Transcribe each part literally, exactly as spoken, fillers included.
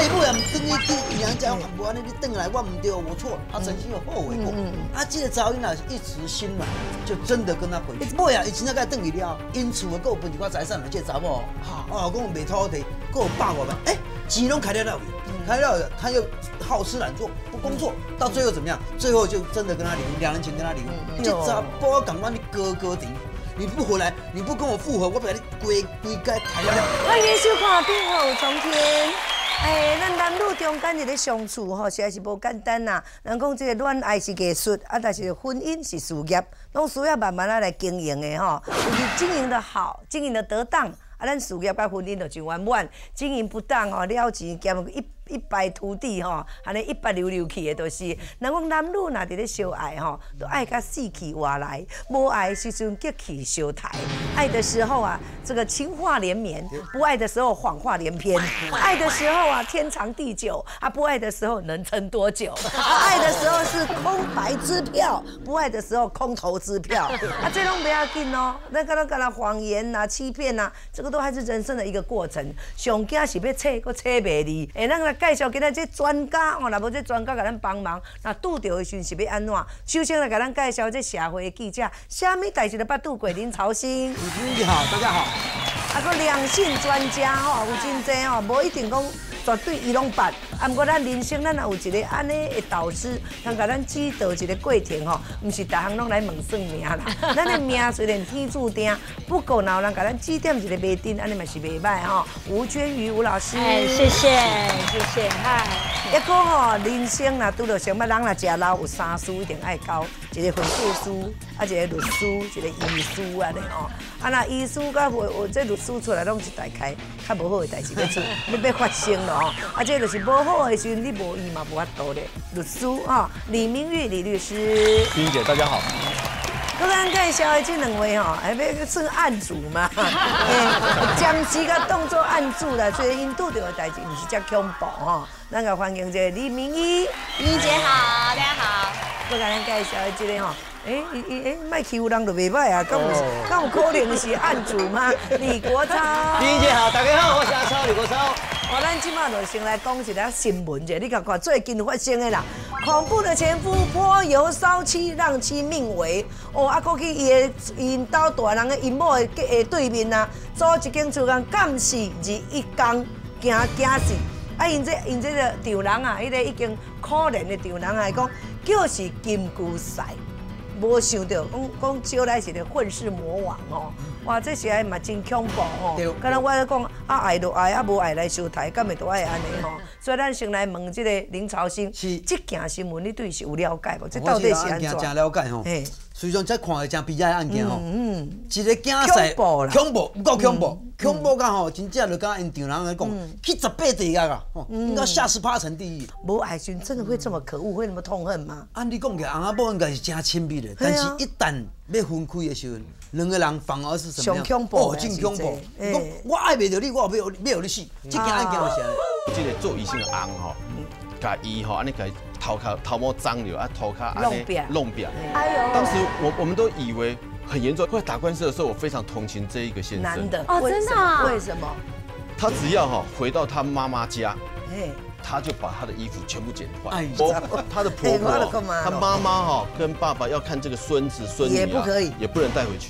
爸母也唔等去去娘家，无安尼你转来，我唔对，我错，他曾经有后悔过。啊，这个查某囡仔一时心软，就真的跟他回去。尾啊，伊真正甲转去了，因厝个有分一寡财产嘛，这查某，哦，讲卖土地，佮有百外万，哎，钱拢开了了，开了，他又好吃懒做，不工作，到最后怎么样？最后就真的跟他离婚，两年前跟他离婚。这查甫赶快你哥哥的。 你不回来，你不跟我复合，我把你规规该抬了。 欢迎收看《病后重天》。哎，咱男女中间一个相处吼，实在是无简单呐。人讲这个恋爱是艺术，啊，但是婚姻是事业，拢需要慢慢啊来经营的吼。就是经营的好，经营的得当，啊，咱事业甲婚姻就真圆满。经营不当吼，了钱兼一。 一败涂地吼，安尼一败溜溜去的，都是。人讲男女若伫咧相爱吼，都爱甲死去活来；无爱的时阵结去相抬。爱的时候啊，这个情话连绵；不爱的时候谎话连篇。爱的时候啊，天长地久；啊，不爱的时候能撑多久？啊，爱的时候是空白支票，不爱的时候空头支票。啊，这拢不要紧哦。那个那个啦，谎言呐、欺骗呐，这个都还是人生的一个过程。上惊是要测，佫测袂离。哎，咱来。 介绍今仔这专家哦，若无这专家甲咱帮忙，那拄到的时阵是要安怎？首先来甲咱介绍这社会的记者，虾米代志都捌拄过林朝兴。 你好，大家好。 啊，个两性专家吼，有真济吼，无一定讲绝对伊拢捌。啊，毋过咱人生咱也有一个安尼的导师，通甲咱指导一个过程吼，毋是逐项拢来问算命啦。咱的命虽然天注定，不过若有人甲咱指点一个迷津，安尼嘛是袂歹吼。吴娟瑜吴老师， 哎，谢谢谢谢，嗨。 一个吼，人生若拄到什么人若食老，有三师一定爱教，一个会计师，啊一个律师，一个医师安尼吼。啊，那医师甲会有这律师出来拢是大概较无好的代志要出，要要发生了吼。啊，这就是无好的时阵，你无伊嘛无法度咧。律师啊，李明玉李律师， 冰姐大家好。 刚刚介绍的这两位吼，还要算案主嘛？将时甲当作案主啦，所以因拄到的代志，毋是遮恐怖吼。咱甲欢迎一个李明一， 明姐好，大家好。 我甲咱介绍的这个吼，诶，伊伊诶，卖欺负人就袂歹啊，敢有敢有可能是案主吗？李国超， 冰姐好，大家好，我是阿超李国超。 哦，咱即马就先来讲一个新闻者，你看看最近发生的啦，恐怖的前夫泼油烧妻，让妻命危。哦，啊，过去伊的因兜大人的因某的下对面啊，租一间厝间干死而一工惊惊死。啊，因这因这个丈人啊，迄个已经可怜的丈人来讲，叫是金龟婿。 无想到，讲讲招来是个混世魔王哦！哇，这是还嘛真恐怖哦！刚才我咧讲，啊爱就爱，啊无爱来相待，敢会都爱安尼吼？所以咱先来问这个林朝兴，是这件新闻你对是有了解无？这到底是安怎？ 真了解吼。虽然这看的真悲哀案件吼， 嗯， 一个囝婿恐怖啦，恐怖，不够恐怖，恐怖到吼，真正就甲因丈人来讲，去十八地狱啊，吼，应该下十八层地狱。 无爱心真的会这么可恶，会那么痛恨吗？ 按你讲起来，翁仔某应该是真亲密的，但是一旦要分开的时候，两个人反而是什么样？ 恐怖， 哦，真恐怖。讲我爱袂着你，我要要你死，这件案件就是安尼。 这个做异性的翁吼，甲伊吼，安尼甲头壳头毛脏了，啊头壳安尼弄扁。哎呦！当时我我们都以为很严重，后来打官司的时候，我非常同情这一个先生。 男的哦，真的？ 为什么？ 他只要哈回到他妈妈家， 哎， 他就把他的衣服全部剪坏。 哎， 他的婆婆，他妈妈哈跟爸爸要看这个孙子孙女也不可以， 也不能带回去。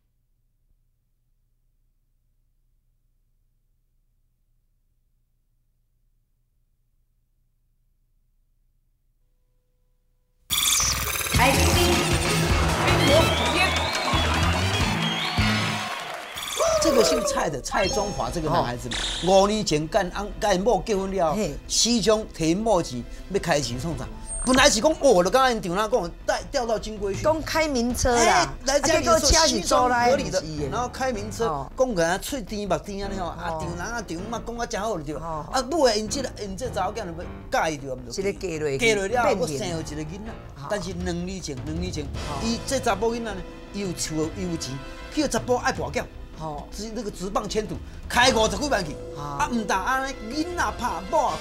这个姓蔡的蔡中华这个男孩子，五年前跟翁跟因某结婚了，西中提某钱要开钱送啥？本来是讲哦，就刚刚因丈人讲带调到金龟婿， 讲开名车啦， 来家里车是租来合理的，然后开名车，讲个喙甜目甜安尼吼，啊丈人啊丈妈讲啊真好就对，啊母的因这个因这查某囝就要介意着， 一个嫁落嫁落了，我生有一个囡仔，但是两年前两年前，伊这查某囡仔呢，伊有厝伊有钱，去查甫爱跋筊。 哦，是那个直棒牵土，开五十几万去，啊，唔但安尼，囡仔拍，某也拍，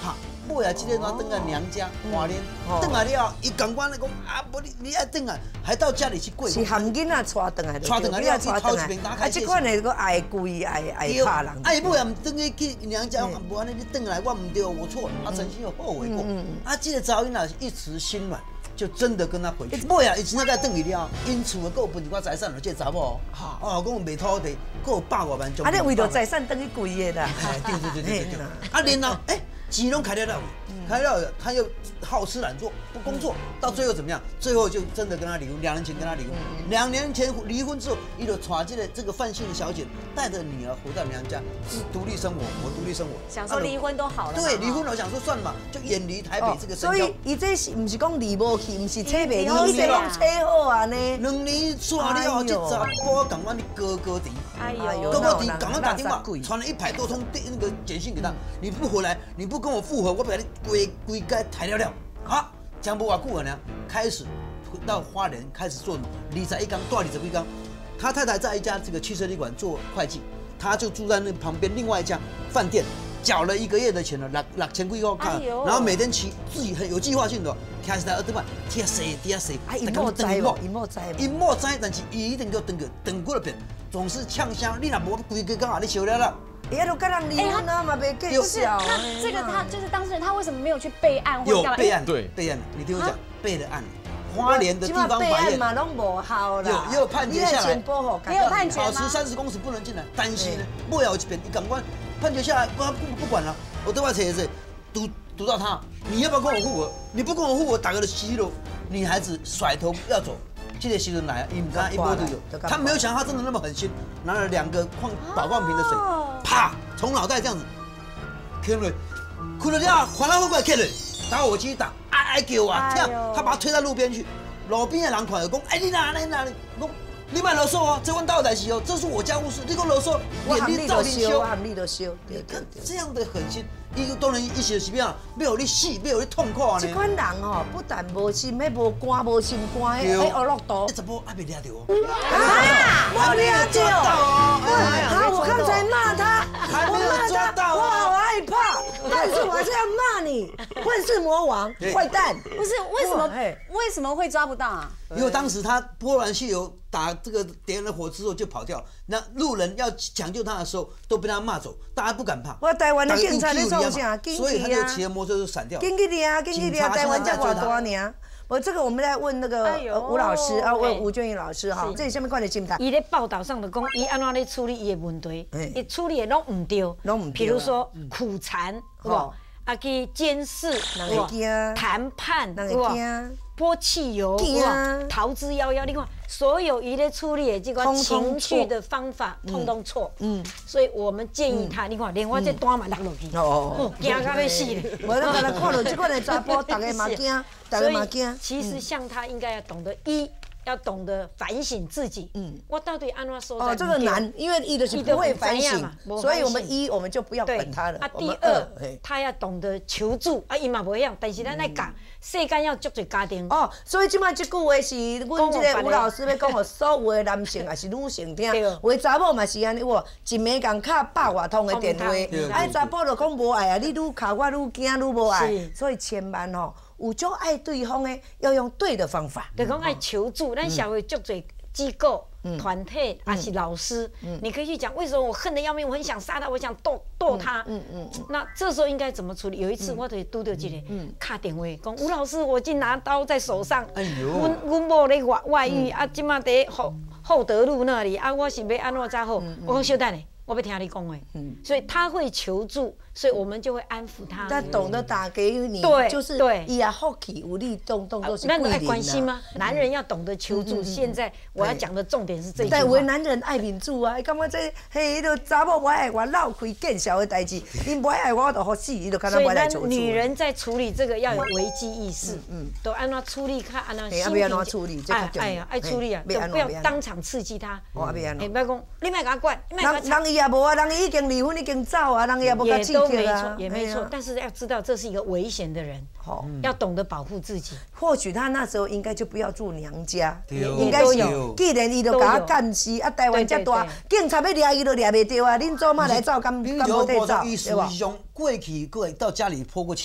尾啊，今天他登来娘家花莲，登来了，伊赶快来讲啊，不你你爱登来，还到家里去跪。 是含囡仔带登来， 带登来，你要去掏一边打开。 啊，这款的个爱跪爱爱怕人。 啊，伊尾啊，唔登去去娘家，无安尼你登来，我唔对，我错，啊，曾经有后悔过。啊，这个查某囡仔一时心软。就真的跟他回去。尾啊，伊真正甲转去了，因厝个有分一寡财产，这查某，哦，讲卖土地，佫有百外万。 啊，你为着财产等去跪的啦。 对对对对对对。啊，然后哎，钱拢开了了，开了，他又好吃懒做，不工作，到最后怎么样？最后就真的跟他离婚，两年前跟他离婚。两年前离婚之后，伊就带这个这个范姓小姐带着女儿回到娘家，是独立生活，我独立生活。 想说离婚都好了。 对，离婚了，想说算了嘛，就远离台北这个。 所以伊这是不是讲离无去，不是车袂离，伊是讲车好啊呢。 两年耍了后，这查甫赶快你哥哥弟， 哎呦， 哥哥弟赶快打电话，传了一百多通那个简讯给他，你不回来，你不跟我复合，我把你规规该抬了了。好，讲不完顾了呢，开始到花莲开始做理财一缸，多理财一缸。他太太在一家这个汽车旅馆做会计，他就住在那旁边另外一家饭店。缴了一个月的钱了，六六千几块看，然后每天骑自己很有计划性的，听是台耳朵嘛，听谁听谁， 啊，伊莫知无，伊莫知， 伊莫知，但是伊一定叫等个等过了遍，总是呛声，你若无规个讲啊，你笑了啦。 伊还都跟人离婚啊嘛，别计较。他这个他就是当事人，他为什么没有去备案或者干嘛？有备案，对，备案，你听我讲，备了案。花莲的地方法院嘛，拢无效啦。 有也有判决下来， 也有判决吗？ 保持三十公尺不能进来，但是呢，莫有一边，你赶快判决下来，不不不管了，我对外扯子，堵堵到他，你要不要跟我复合？你不跟我复合，打个的稀了，女孩子甩头要走，这个时候来，你看一波都有，他没有想到他真的那么狠心，拿了两个矿宝矿瓶的水，啪，从脑袋这样子，坑了，哭了呀，还来回过来坑了。打火机打，哀哀叫啊！这样，他把他推到路边去。路边的人看就讲：“哎，你哪里哪里？讲你别啰嗦哦，这问到代志哦，这是我家务事，你给我啰嗦， 我喊你都修，我喊你都修。 你看这样的狠心，一个当然一些是变没有你死，没有你痛苦啊！ 这款人哦，不但无心，还无肝，无心肝，还恶落毒。 你怎么还没抓到哦？ 啊，没抓到哦！好，我刚才骂他， 还没有抓到， 我好害怕，但是我还是要骂你，混世魔王，坏蛋！ 不是为什么？为什么会抓不到啊？ 因为当时他泼完汽油打这个点燃了火之后就跑掉，那路人要抢救他的时候都被他骂走，大家不敢怕。 我台湾的警察在做啥？ 所以他就骑摩托车就闪掉。 紧去的啊，紧去的啊，台湾才偌大呢。我这个我们来问那个吴老师啊，问吴娟怡老师哈，这是什么款的心态？ 伊咧报道上就讲，伊安怎咧处理伊的问题，伊处理的拢唔对， 拢唔对。 比如说苦缠，有无？啊去监视，有无？谈判，有无？泼汽油，哇，逃之夭夭。你看，所有伊咧处理的这个情绪的方法，通通错。嗯，所以我们建议他，你看，连我这单嘛落落去，哦，惊到要死咧。 我咱刚才看到这款的查甫，大家嘛惊，大家嘛惊。 其实像他应该要懂得一。要懂得反省自己，嗯，我到底安怎说？ 哦，这个难，因为一的是不会反省嘛，所以我们一我们就不要管他了。 啊，第二，他要懂得求助，啊，伊嘛不一样，但是咱来讲，世间要足侪家庭。 哦，所以即摆即句话是阮即个吴老师要讲互所有的男性也是女性听，有的查某嘛是安尼哇，一暝共敲百外通的电话，啊，查甫就讲无爱啊，你愈敲我愈惊愈无爱，所以千万吼。有种爱对方的，要用对的方法。 就讲爱求助，咱社会足侪机构、团体还是老师，你可以去讲为什么我恨得要命，我很想杀他，我想斗斗他。嗯嗯。那这时候应该怎么处理？有一次我就拄到一个，打电话讲吴老师，我竟拿刀在手上。哎呦！阮阮某咧外外遇啊，即马伫厚厚德路那里啊，我是要安怎才好？我讲小等咧。我要听你讲诶，所以他会求助，所以我们就会安抚他。 他懂得打给你， 对， 就是对，呀，好奇无力动动都是那你爱关心吗？男人要懂得求助。现在我要讲的重点是这一句话。 但为男人爱民主啊，感觉这嘿，都查某不爱我闹开见笑的代志，你不爱我我就好死，你就看他不来求助。 女人在处理这个要有危机意识，嗯，都按照处理看，按照心平。要处理， 哎哎呀，爱处理啊，就不要当场刺激他。 我不要。 哎，不要讲，你别给他管，你别给他吵。也无啊，人已经离婚，已经走啊，人也无甲刺激啊， 也没错。但是要知道，这是一个危险的人，要懂得保护自己。 或许他那时候应该就不要住娘家，应该是，既然伊就甲我干死，啊，台湾遮大，警察要抓伊都抓袂到啊，恁祖妈来走，敢敢无得走， 对吧？过去过到家里泼过汽油，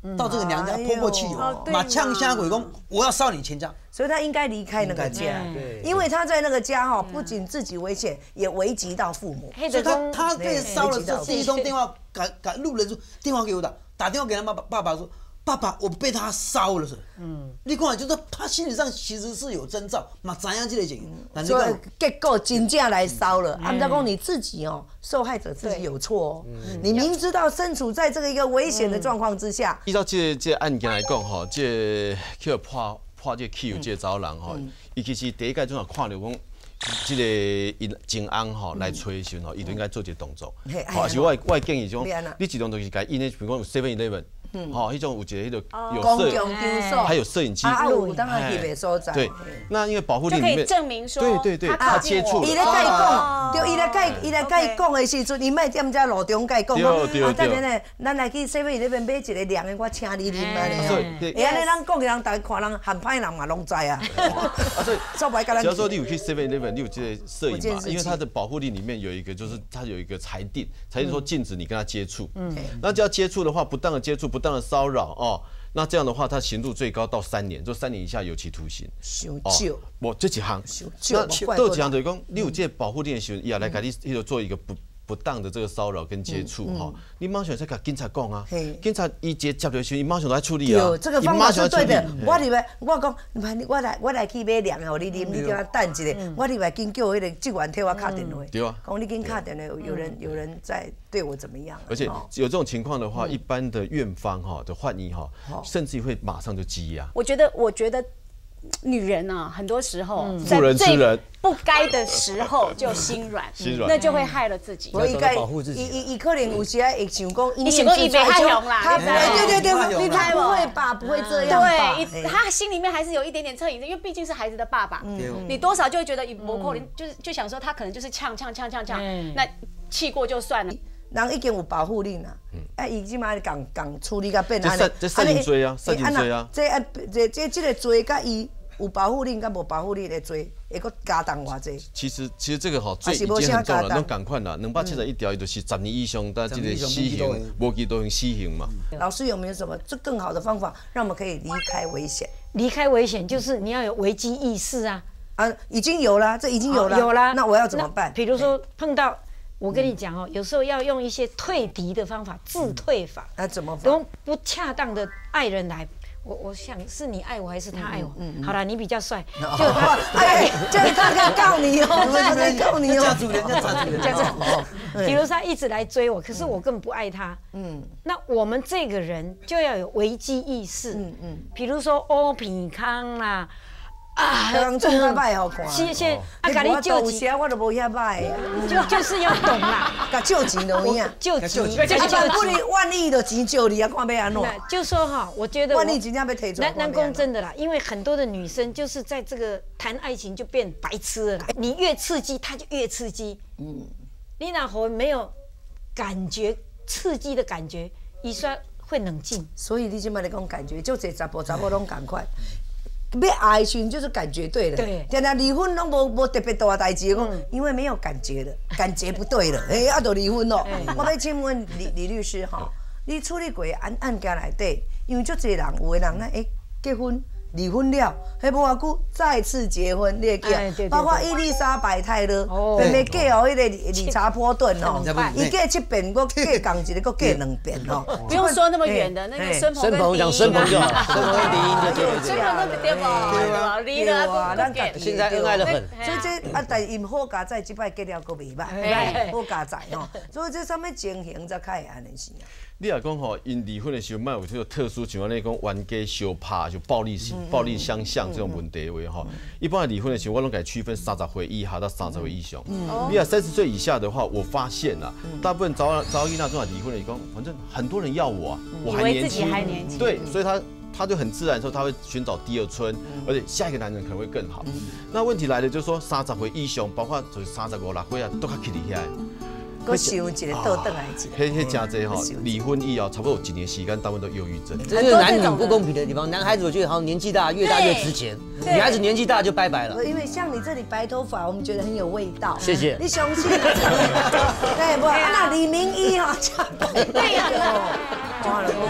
到这个娘家泼过汽油，把呛瞎鬼公，我要烧你全家。 所以他应该离开那个家， 对， 因为他在那个家哈，不仅自己危险，也危及到父母。 所以他他被烧的时候，第一通电话赶赶路人说电话给我打，打电话给他爸爸，爸爸说。爸爸，我被他烧了是。嗯，你看，就是他心理上其实是有征兆，嘛知影这个情，但所以结果真正来烧了。按照讲你自己哦，受害者自己有错哦，你明知道身处在这个一个危险的状况之下。 依照这这案件来讲吼，这去破破这起有这查某人吼，伊其实第一届总也看到讲。这个因前翁吼来找的时候吼，伊就应该做一个动作。吼，是我我建议种，你一动就是甲因的，比如讲有 seven eleven， 吼，迄种有一个迄个有摄，还有摄影机， 啊，有当然翕的所在。 对，那因为保护令里面证明说， 对对对，他接触了。 伊咧甲伊讲，对，伊咧甲伊伊咧甲伊讲的时阵，伊莫踮遮路中甲伊讲，讲啊，等阵咧，咱来去 seven eleven 买一个凉的，我请你啉安尼哦。会安尼咱讲嘅人，大家看人含歹人嘛拢知啊。 啊，所以做白甲咱。 只要说你有去 seven eleven， 你有这个摄影嘛？因为它的保护令里面有一个，就是它有一个裁定，裁定说禁止你跟他接触。嗯，那只要接触的话，不当的接触，不当的骚扰哦，那这样的话，他刑度最高到三年，就三年以下有期徒刑。 伤少。 我这几行，那都几行就是讲，你有这保护令的时候，伊也来给你迄个做一个不。不当的这个骚扰跟接触哈，你马上再甲警察讲啊，警察伊接接到时，伊马上来处理啊。 对，这个方法是对的。我入来，我讲，我来我来去买凉的，互你啉，你叫他等一下。我入来紧叫迄个职员替我打电话。 对啊。 讲你紧打电话，有人有人在对我怎么样？ 而且有这种情况的话，一般的院方哈的患医哈，甚至会马上就羁押。 我觉得，我觉得。女人啊，很多时候在最不该的时候就心软， 心软， 那就会害了自己。 我应该保护自己。伊伊可能有时会想讲， 你想讲伊被害红啦， 他对对对，你他不会吧？不会这样吧？ 对，他心里面还是有一点点恻隐之心，因为毕竟是孩子的爸爸，你多少就会觉得以摩扣林，就是就想说他可能就是呛呛呛呛呛，那气过就算了。 人已经有保护令啦，啊，伊即马共共处理甲变安尼。这杀人罪啊，杀人罪啊。 这啊，这这这个罪甲伊。有保护令，甲无保护令的罪，会搁加重偌济？ 其实其实这个吼罪已经很重了，拢共款啦，两百七十一条就是十年以上，但这个死刑，无期徒刑死刑嘛。 老师有没有什么这更好的方法，让我们可以离开危险？ 离开危险就是你要有危机意识啊！ 啊，已经有了，这已经有了， 有了。 那我要怎么办？ 比如说碰到，我跟你讲哦，有时候要用一些退敌的方法，自退法。 那怎么？ 用不恰当的爱人来。我我想是你爱我还是他爱我？好了，你比较帅，就哎，这样他可以告你哦，他可以告你哦。 家主人家家主人家比如说他一直来追我，可是我根本不爱他。嗯，那我们这个人就要有危机意识。嗯嗯，比如说欧品康啦。 啊，人做较歹好看。 谢谢，啊，甲你救钱， 我都无遐歹。 就就是要懂啦， 甲救钱就有影。 救钱， 啊，不然万一就钱救你啊，看要安怎？ 就说哈，我觉得万一真正要提出来， 南宫真的啦，因为很多的女生就是在这个谈爱情就变白痴了。你越刺激，她就越刺激。嗯，你哪会没有感觉刺激的感觉，伊说会冷静。 所以你即摆来讲感觉，就这查甫查某拢赶快。要爱的时候就是感觉对了， 对， 常常离婚拢无无特别大代志，讲因为没有感觉了，感觉不对了，哎，啊，就离婚咯。我要请问李李律师哈，你处理过案案件内底，因为足侪人有的人呢，哎，结婚。离婚了，迄无偌久再次结婚，你会记啊？包括伊丽莎白泰勒，妹妹嫁哦，迄个理查波顿哦，伊嫁七遍，我嫁共一个，我嫁两遍哦。 不用说那么远的，那个孙鹏跟讲孙鹏就好，孙鹏跟李英就对对对。 孙鹏跟对不？离了， 咱家现在恩爱得很。 所以这啊，但因好家在即摆结了，佫袂歹，好家在哦。所以这啥物情形才开会安尼是啊？ 你若讲吼，因离婚的时候，莫有这个特殊情况，你讲冤家相拍就暴力性、暴力相向这种问题话吼，一般离婚的时候，我拢给区分三十岁以下到三十岁以上。你若三十岁以下的话，我发现啊，大部分早早一那种离婚的，讲反正很多人要我啊，我还年轻， 还年轻， 对，所以他他就很自然说他会寻找第二春，而且下一个男人可能会更好。那问题来了，就是说三十岁以上，包括就是三十五六岁啊，都较起离遐。 我想一个倒转来一个， 迄迄真济吼，离婚以后差不多有几年时间，大部分都忧郁症。 这是男女不公平的地方。男孩子我觉得好像年纪大越大越值钱，女孩子年纪大就拜拜了。 因为像你这里白头发，我们觉得很有味道。 谢谢。 你相信？对不？那李明一哈， 对呀。 哇了， 这就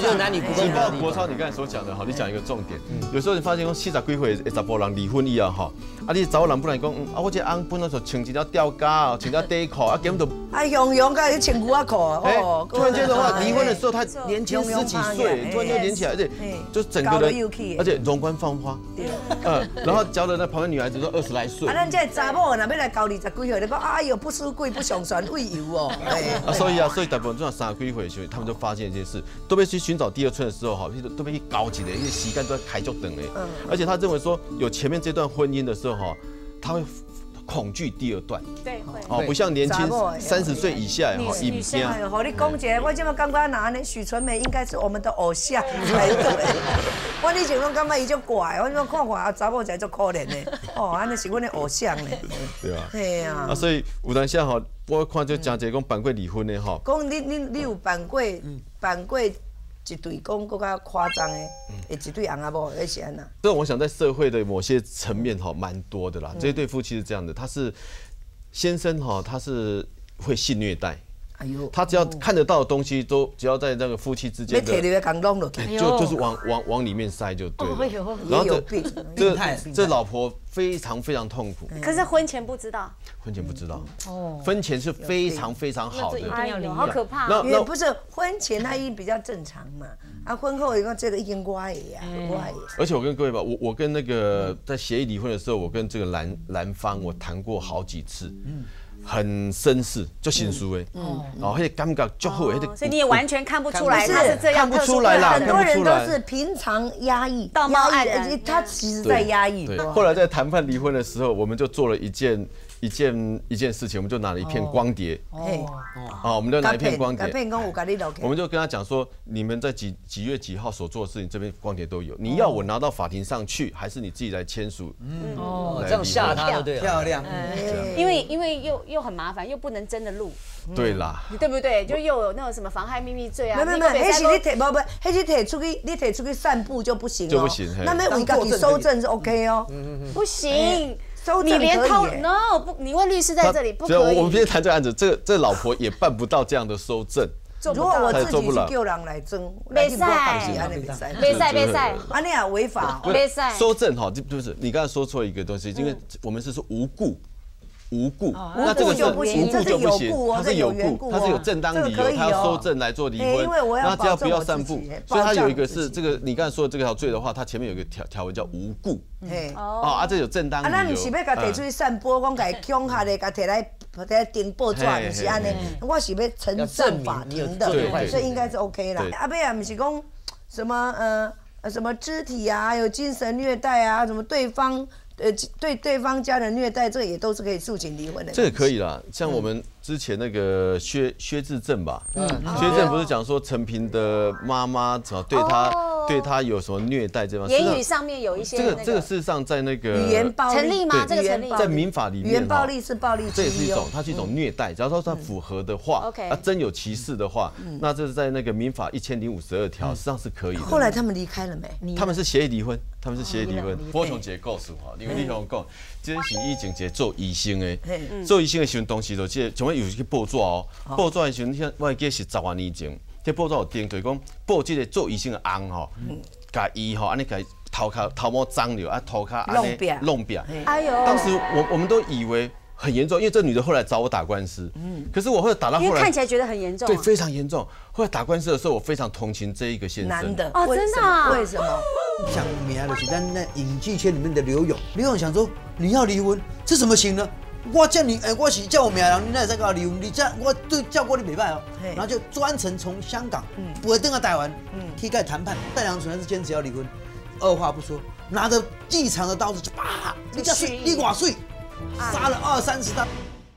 就男女不公平的地方。 国超，你刚才所讲的哈，你讲一个重点，有时候你发现讲四十几岁的查甫人离婚以后哈，啊你查某人本来讲，啊我这翁本来就穿一条吊嘎，穿条短裤，啊根本就啊用用个你穿裤啊裤哦。 突然间的话，离婚的时候他年轻十几岁，突然就连起来，而且就整个人，而且容光焕发，嗯，然后教的那旁边女孩子都二十来岁。 啊，咱这查某若要来交二十几岁，你讲哎呦不输贵不上船喂油哦。 啊，所以啊，所以大部分这样三十几岁的时候，他们就发现一件事，都被去寻找第二春的时候哈，都被去搞起来，因为时间都在开就等哎。而且他认为说，有前面这段婚姻的时候哈，他会恐惧第二段。 对，会。 哦，不像年轻三十岁以下哈， 女生。 哎呦，和你讲一下，我这么感觉，那呢，许纯美应该是我们的偶像才对。我以前拢感觉伊就怪，我怎看看啊，查某才足可怜的。哦，安尼是阮的偶像呢。 对啊。 对啊。 啊，所以有当下哈，我看就真侪讲办过离婚的哈。 讲你你你有办过办过一对讲更加夸张的，一对翁仔某，迄是安那？ 这我想在社会的某些层面哈，蛮多的啦。这一对夫妻是这样的，他是先生哈，他是会性虐待。哎呦，他只要看得到的东西，都只要在那个夫妻之间的， 你摕你讲弄落去， 就就是往往往里面塞就对了。然后这这这老婆非常非常痛苦。 可是婚前不知道。 婚前不知道。哦。婚前是非常非常好的。 哎呦，好可怕。 因为不是婚前他一比较正常嘛，啊婚后一个这个已经歪呀，歪。 而且我跟各位吧，我我跟那个在协议离婚的时候，我跟这个男男方我谈过好几次。嗯。很绅士，就心舒诶，哦，迄个感觉就好，迄个， 所以你也完全看不出来他是这样， 看不出来啦， 很多人都是平常压抑， 道貌岸然， 他其实在压抑。 对，后来在谈判离婚的时候，我们就做了一件一件一件事情，我们就拿了一片光碟，哦，啊，我们就拿一片光碟，我们就跟他讲说，你们在几几月几号所做的事情，这边光碟都有，你要我拿到法庭上去，还是你自己来签署？ 嗯，哦，这样吓他就对了， 漂亮， 因为因为又又很麻烦，又不能真的录。 对啦， 对不对？就又有那种什么妨害秘密罪啊。 没没没，那是你提不不，那是提出去，你提出去散步就不行哦。 就不行。 那么为家己收证是 OK 哦。 不行， 收证可以。 你连掏 no 不，你问律师在这里不可以。 我们今天谈这个案子，这这老婆也办不到这样的收证。 如果我自己是叫人来争， 没赛，没赛没赛， 安尼也违法。 没赛。 收证哈，就不是你刚才说错一个东西，因为我们是说无故。无故， 那这个就不行，这是有故哦， 它是有故，它是有正当理由，他要收证来做离婚，那只要不要散布，所以它有一个是这个，你刚才说的这条罪的话，它前面有一个条条文叫无故，哦啊，这有正当理由。啊， 咱唔是要甲提出去散播，讲甲恐吓的，甲提来提来订报纸，唔是安尼，我是要呈上法庭的，所以应该是 OK 啦。阿贝啊，唔是讲什么呃什么肢体啊，有精神虐待啊，什么对方。呃，对对方家人虐待，这也都是可以诉请离婚的。 这个可以啦，像我们之前那个薛薛志正吧，嗯，薛志正不是讲说陈平的妈妈怎么对他对他有什么虐待这方面， 言语上面有一些这个这个事实上在那个语言暴力成立吗？这个成立在民法里面， 语言暴力是暴力， 这也是一种，它是一种虐待。只要说它符合的话，OK，啊，真有歧视的话，那这是在那个民法一千零五十二条，实际上是可以的。 后来他们离开了没？ 他们是协议离婚。他们是协议离婚，我从一个故事哈，因为你像讲，这是以前一个做医生的，做医生的时候，当时就即像有去报纸哦，报纸的时候，你看我记得是十万年前，这报纸有登，就是讲报这个做医生的翁吼，甲伊吼安尼甲头壳头毛脏了，啊头壳安尼弄扁，哎呦！当时我我们都以为很严重，因为这女的后来找我打官司，嗯，可是我后来打到后来， 因为看起来觉得很严重， 对，非常严重。后来打官司的时候，我非常同情这一个先生， 男的哦，真的？ 为什么？ 讲名的是咱那影剧圈里面的刘勇，刘勇想说你要离婚，这怎么行呢？我叫你，哎，我是叫我名人，你那在跟我离婚，你这我对叫过你没办哦，然后就专程从香港，不会登到台湾，去跟谈判。戴良纯还是坚持要离婚，二话不说，拿着细长的刀子就啪，你这是你寡碎，杀了二三十刀。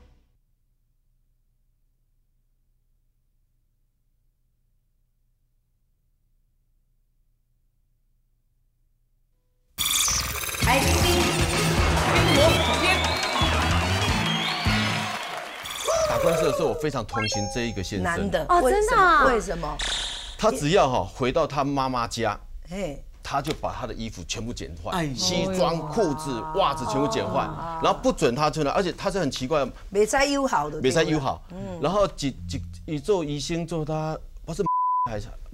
打官司的时候，我非常同情这一个先生。 男的哦，真的？ 为什么？ 他只要哈回到他妈妈家，他就把他的衣服全部剪换，西装、裤子、袜子全部剪换，然后不准他穿了，而且他是很奇怪， 没在友好的， 没在友好。然后几几一做医生做他不是还是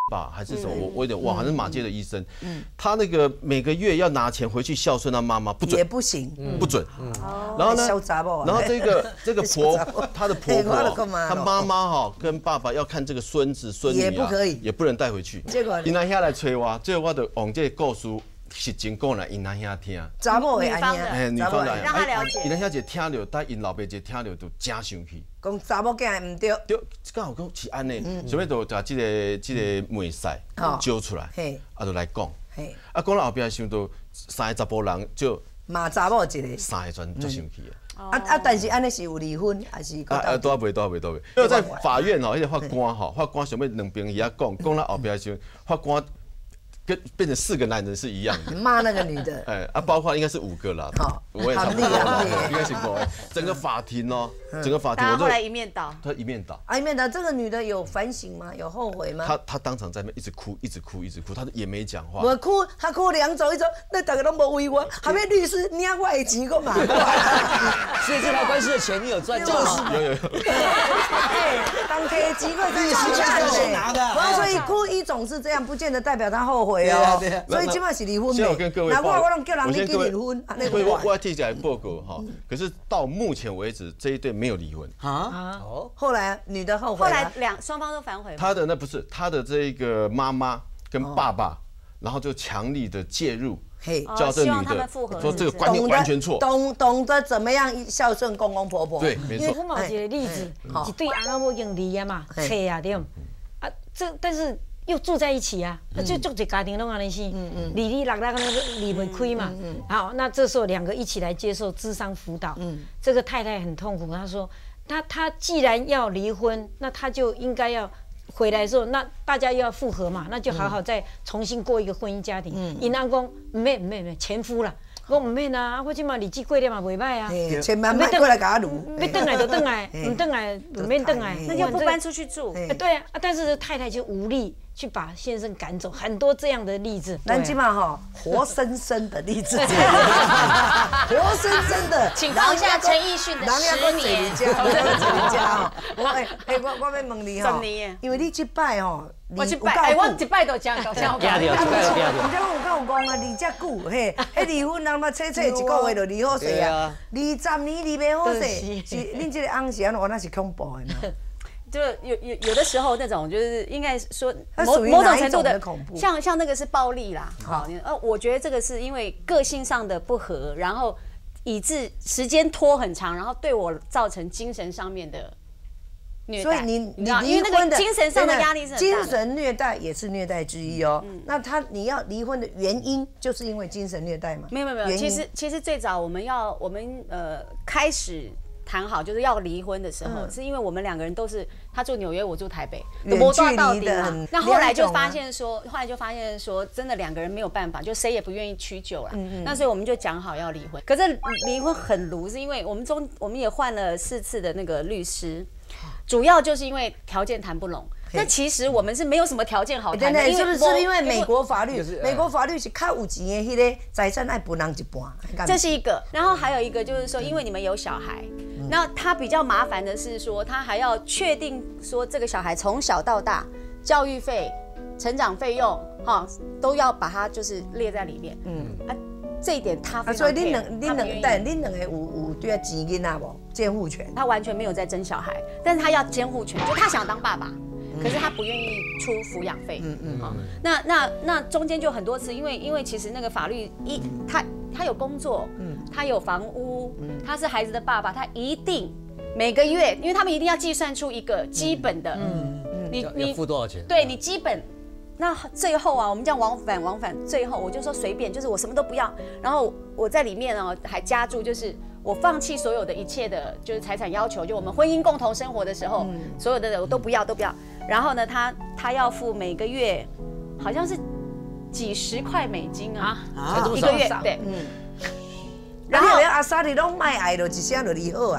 吧还是什么，我我有点忘，反正马街的医生，他那个每个月要拿钱回去孝顺他妈妈，不准， 也不行， 不准。然后呢，然后这个这个婆，她的婆婆，她妈妈哈跟爸爸要看这个孙子孙女啊， 也不可以， 也不能带回去。 结果， 因阿兄来催我，最后我就往这个故事实情讲来，因阿兄听。 查某的安尼， 哎，女方的， 让他了解。 因阿兄姐听了，但因老爸姐听了就真生气。 讲查某囝唔对， 对，刚好讲是安尼，所以就把这个这个妹婿招出来，啊，就来讲，啊，讲到后边想到三个查甫人就骂查某一个， 三个全足生气的。 啊啊，但是安尼是有离婚还是？ 啊啊，都未都未都未，因为在法院吼，而且法官吼，法官想要两边伊遐讲，讲到后边时候，法官。跟变成四个男人是一样的， 骂那个女的， 哎啊，包括应该是五个啦， 好， 我也差不多啦，应该是五。整个法庭哦，整个法庭， 我后来一面倒， 他一面倒， 啊一面倒。这个女的有反省吗？有后悔吗？ 她她当场在那边一直哭，一直哭，一直哭，她也没讲话。 我哭，她哭两走一走，那大家都无为我，还被律师领我的钱个骂过来。 所以这条官司的钱你有赚，就是有有有。 哎，当贴几个律师钱是拿的，所以哭一种是这样，不见得代表他后悔哦。所以基本上是离婚的。我跟各位报，我我叫人你去离婚， 所以我我要替起来报告哈。可是到目前为止，这一对没有离婚啊。哦。后来女的后悔。 后来两双方都反悔。 他的那不是他的这个妈妈跟爸爸，然后就强力的介入，叫这女的说这个观念完全错， 懂懂得怎么样孝顺公公婆婆。 对，没错。 因为我有一个例子，一对翁仔某已经离啊嘛，拆啊对，啊这但是。又住在一起啊，就就这家庭拢安尼是，离离落落那个离不开嘛。好，那这时候两个一起来接受諮商辅导。这个太太很痛苦，她说，她她既然要离婚，那她就应该要回来的时候，那大家又要复合嘛，那就好好再重新过一个婚姻家庭。因阿公唔免唔免唔前夫啦。我唔免啊，我即马日子过得嘛袂歹啊， 千万别过来甲我撸， 要转来就转来，唔转来唔免转来， 那就不搬出去住。 对啊，但是太太就无力去把先生赶走，很多这样的例子。 咱即马吼，活生生的例子，活生生的， 请放下陈奕迅的十年。 我这家哦，我哎哎，我我要问你吼，因为你这摆吼。 我一摆，哎，我一摆都讲搞笑。 惊到，一摆都惊到。 唔知我有够有讲啊，离遮久，嘿，迄离婚人嘛，切切一个月就离好势啊，离十年离袂好势，是恁这个翁是安怎？那是恐怖的嘛。 就有有有的时候那种就是应该说某某种程度的恐怖，像像那个是暴力啦。好，呃，我觉得这个是因为个性上的不合，然后以致时间拖很长，然后对我造成精神上面的。 所以你你因为那个精神上的压力是很大的， 精神虐待也是虐待之一哦。那他你要离婚的原因，就是因为精神虐待吗？ 没有没有没有，其实其实最早我们要我们呃开始谈好就是要离婚的时候，是因为我们两个人都是他住纽约，我住台北， 远距离的。 那后来就发现说，后来就发现说，真的两个人没有办法，就谁也不愿意屈就了。那所以我们就讲好要离婚。可是离婚很卢，是因为我们中我们也换了四次的那个律师。主要就是因为条件谈不拢，那其实我们是没有什么条件好谈的， 是不是？是因为美国法律，美国法律是较有钱的，迄个财产爱分人一半。 这是一个，然后还有一个就是说，因为你们有小孩，那他比较麻烦的是说，他还要确定说这个小孩从小到大教育费、成长费用，哈，都要把它就是列在里面。嗯啊。这一点他非常 care， 所以恁两、恁两但恁两个有有对啊钱囡仔无监护权？ 他完全没有在争小孩，但是他要监护权，就他想当爸爸，可是他不愿意出抚养费。嗯嗯。好，那那那中间就很多次，因为因为其实那个法律一他他有工作，嗯，他有房屋，嗯，他是孩子的爸爸，他一定每个月，因为他们一定要计算出一个基本的，嗯嗯，你你付多少钱？ 对你基本。那最后啊，我们这样往返往返，最后我就说随便，就是我什么都不要。然后我在里面哦，还加注就是我放弃所有的一切的，就是财产要求，就我们婚姻共同生活的时候，所有的我都不要都不要。然后呢，他他要付每个月好像是几十块美金啊，一个月对，嗯。 然后阿莎你拢卖爱了，一声就离好啊。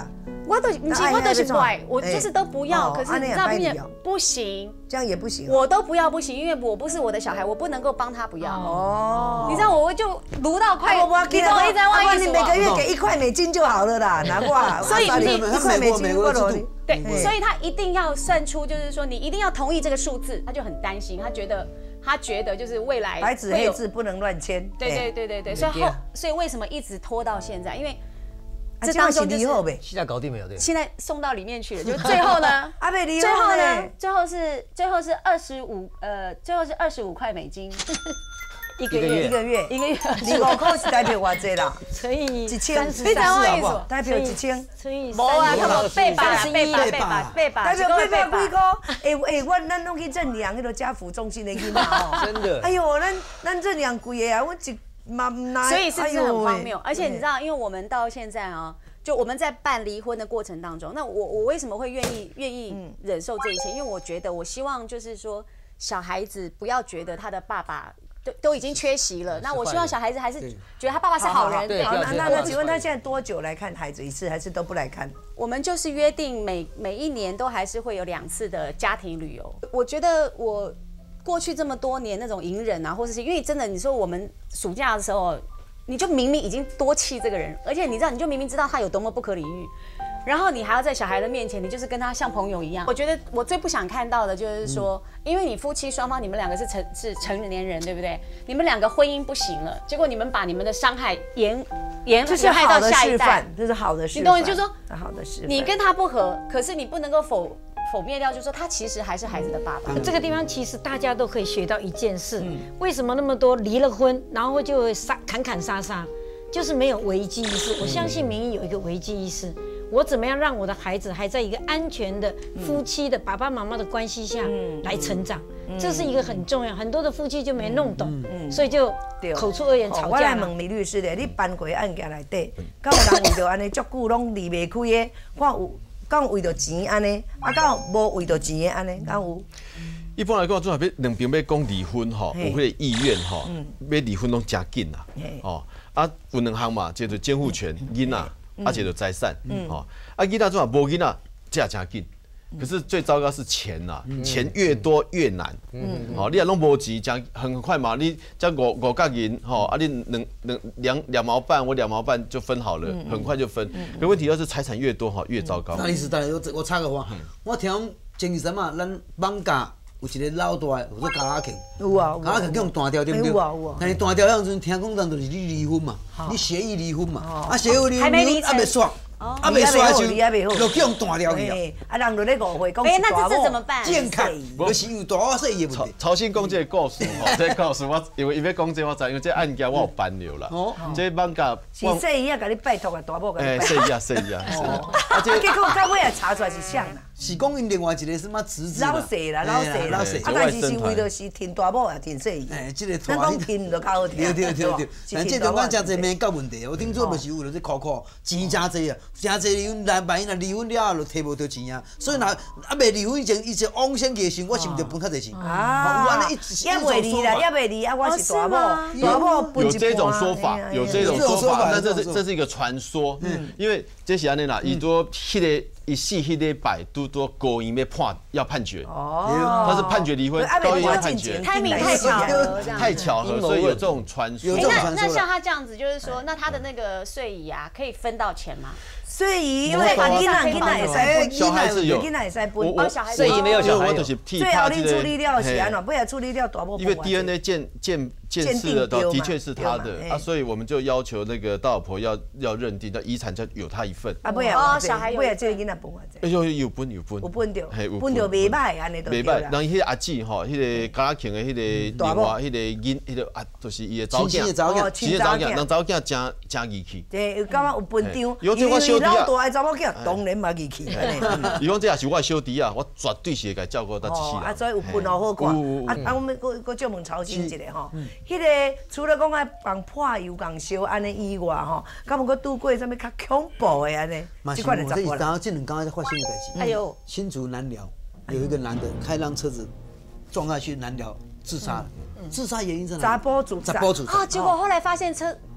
我都不是，我都是不爱，我就是都不要。可是你知道不行， 这样也不行， 我都不要不行，因为我不是我的小孩，我不能够帮他不要。哦，你知道我就撸到快，你懂我意思吗？ 你每个月给一块美金就好了啦，拿过来。 所以你一块美金过了， 对，所以他一定要算出，就是说你一定要同意这个数字，他就很担心，他觉得。他觉得就是未来白纸黑字不能乱签， 对对对对对，所以后所以为什么一直拖到现在？因为这当中就是现在搞定没有？对， 现在送到里面去了，就最后呢， 阿贝离最后呢，最后是最后是二十五呃，最后是二十五块美金。 一个月，一个月， 一个月， 你五块是代表偌济啦？ 乘以一千， 非常有意思， 代表一千， 乘以无啊，差不多八百，八百，八百，八百， 代表八百几个。哎哎，我咱拢去正阳迄个家福中心的囡仔哦， 真的。 哎呦，咱咱正阳贵的啊，我一妈拿。 所以是不是很荒谬？而且你知道，因为我们到现在啊，就我们在办离婚的过程当中，那我我为什么会愿意愿意忍受这一切？因为我觉得，我希望就是说，小孩子不要觉得他的爸爸。都都已经缺席了，那我希望小孩子还是觉得他爸爸是好人。 对，好，那那那，请问他现在多久来看孩子一次，还是都不来看？ 我们就是约定每每一年都还是会有两次的家庭旅游。我觉得我过去这么多年那种隐忍啊，或者是因为真的，你说我们暑假的时候，你就明明已经多气这个人，而且你知道，你就明明知道他有多么不可理喻。然后你还要在小孩的面前，你就是跟他像朋友一样。我觉得我最不想看到的就是说，因为你夫妻双方，你们两个是成是成年人，对不对？你们两个婚姻不行了，结果你们把你们的伤害延延延害到下一代， 这是好的示范。 你懂我？就是说， 好的示范。 你跟他不合，可是你不能够否否灭掉，就是说他其实还是孩子的爸爸。 这个地方其实大家都可以学到一件事：为什么那么多离了婚，然后就会杀砍砍杀杀，就是没有危机意识。我相信明仪有一个危机意识。我怎么样让我的孩子还在一个安全的夫妻的爸爸妈妈的关系下来成长？这是一个很重要，很多的夫妻就没弄懂，所以就口出恶言吵架。 我来问李律师咧，你办过案件内底，敢有人为着安尼足久拢离袂开的？看有，敢有为着钱安尼？啊，敢有无为着钱的安尼？敢有？ 一般来讲，做下要两边要讲离婚吼，有迄个意愿吼，要离婚拢真紧啦，哦，啊有两项嘛，叫做监护权囡仔。而且有财产，哦，啊，囡仔做无囡仔，这也真紧。可是最糟糕是钱呐，钱越多越难。哦，你若拢无钱，讲很快嘛，你讲五五角银，吼，啊，你两两两两毛半，我两毛半就分好了，很快就分。可问题要是财产越多，哈，越糟糕。 那意思，当然我我插个话，我听前几阵啊，咱放假有一个老大，有做加拉克， 有啊， 加拉克叫用单调对不对？ 有啊有啊。 但是单调迄阵听讲，当就是你离婚嘛，你协议离婚嘛，啊协议离婚还没爽。啊，未刷就就叫用断掉去啊！啊，人就咧误会讲哎，那这这怎么办？ 健康，就是有大细的问题。 曹新讲这个故事吼，这故事我因为伊要讲这我知，因为这案件我有办了啦。哦，这放假是细姨啊，甲你拜托啊，大某甲你拜托。 哎，细姨啊，细姨啊。 哦，啊，结果到尾也查出来是啥啦？ 是讲因另外一个什么侄子老细啦，老细老细，啊，但是是为了是听大某也听细姨。 哎，这个咱讲听就较好听。 对对对对，但这中间真侪面搞问题，我听说就是为了这哭哭，钱真侪啊，真侪离婚。来万一若离婚了，就摕无到钱啊！所以若啊未离婚以前，伊就往先计算，我是毋是分较侪钱？啊， 有安尼一，也未离啦，也未离啊！我是大某，大某分一半。 有这种说法，有这种说法，但这是这是一个传说，因为这是安尼啦，伊多迄个。一死迄礼拜都多高院要判要判决，哦，他是判决离婚，高院要判决， 太明太巧合， 太巧合，所以有这种传说。 那那像他这样子，就是说，那他的那个税姨啊，可以分到钱吗？ 税姨因为囡仔囡仔会使分， 小孩子有， 囡仔会使分， 哦，小孩税姨没有小孩， 我就是替最后你处理了是安怎？尾仔处理了大部分。 因为 D N A 鉴鉴鉴识的的确是他的啊，所以我们就要求那个大老婆要要认定，那遗产就有他一份。 啊，尾仔小孩尾仔这个囡仔分偌济？ 哎呦，有分有分， 有分着，分着袂歹安尼都。 袂歹，然后迄个阿姊吼，迄个加拉庆的迄个另外迄个囡，迄个啊，就是伊的查囝， 亲的查囝， 亲的查囝，人查囝真真义气。 对，感觉有分张。 有这我小弟啊， 老大的查某囝当然嘛义气。 伊讲这也是我小弟啊，我绝对是会甲照顾到一世。 啊，所以有分哦好看。啊啊，我们搁搁借问曹新一个吼，迄个除了讲爱帮破油共烧安尼以外吼，敢有搁拄过啥物较恐怖的安尼？ 这款的查甫人。然后这两天在发生的代志。 哎呦， 新竹南寮有一个男的开辆车子撞下去南寮自杀了。自杀原因是哪？ 查甫自杀。 查甫自杀。 啊，结果后来发现车